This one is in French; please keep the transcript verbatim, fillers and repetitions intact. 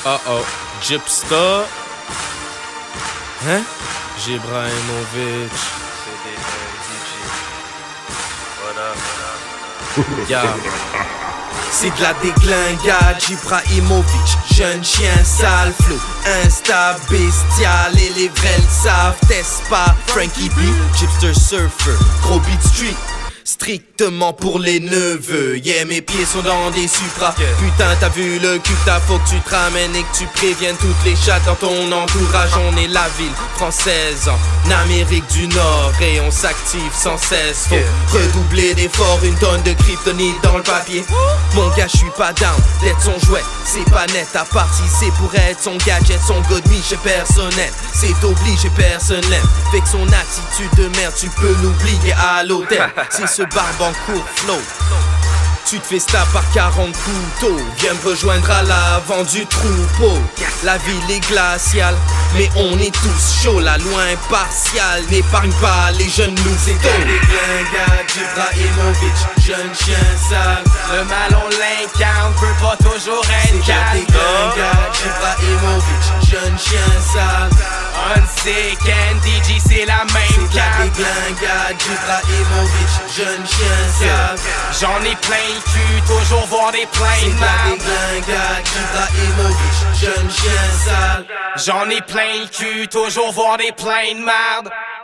Uh oh, Gypstar. Hein? Jibrahimovic. Yeah. C'est de la déglingade, Jibrahimovic. Jeune chien sale, flow, insta, bestial. Et les vrais le savent, test pas. Frankie B, Gypster surfer, gros beat street. Strictement pour les neveux. Yeah, mes pieds sont dans des supras. Yeah. Putain, t'as vu le cul, t'as faut que tu te ramènes et que tu préviennes toutes les chattes dans ton entourage. On est la ville française en Amérique du Nord et on s'active sans cesse. Faut yeah. redoubler d'efforts, une tonne de kryptonite dans le papier. Mon gars, je suis pas down d'être son jouet. C'est pas net, à part si c'est pour être son gadget, son godemiche personnel. C'est obligé, personne l'aime. Fait que son attitude de merde, tu peux l'oublier à l'hôtel. C'est ce barbe en court flow. Tu te fais stab par quarante couteaux. Viens me rejoindre à l'avant du troupeau. La ville est glaciale, mais on est tous chauds. La loi impartiale n'épargne pas les jeunes loups. C'est des déglingade, Jibrahimovic, jeune chien sale. Le mal on l'incarne, peut pas toujours être calme. C'est des déglingade, Jibrahimovic, jeune chien sale. Unsick and D J c'est la même C'est la déglingade, Jibrahimovic, jeune chien sale. J'en ai plein le cul, toujours voir des pleins C'est de la merde. déglingade, Jibrahimovic, jeune chien sale. J'en ai plein le cul, toujours voir des pleins de merde.